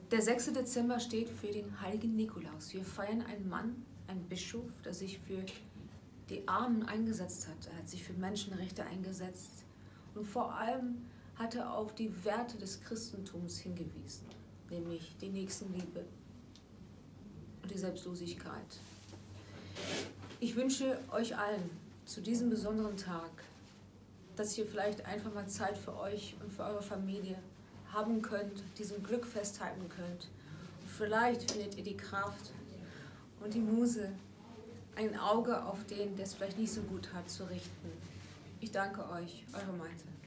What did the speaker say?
Der 6. Dezember steht für den heiligen Nikolaus. Wir feiern einen Mann, einen Bischof, der sich für die Armen eingesetzt hat. Er hat sich für Menschenrechte eingesetzt und vor allem hat er auf die Werte des Christentums hingewiesen, nämlich die Nächstenliebe und die Selbstlosigkeit. Ich wünsche euch allen zu diesem besonderen Tag, dass ihr vielleicht einfach mal Zeit für euch und für eure Familie haben könnt, diesem Glück festhalten könnt. Und vielleicht findet ihr die Kraft und die Muse, ein Auge auf den, der es vielleicht nicht so gut hat, zu richten. Ich danke euch, eure Maite.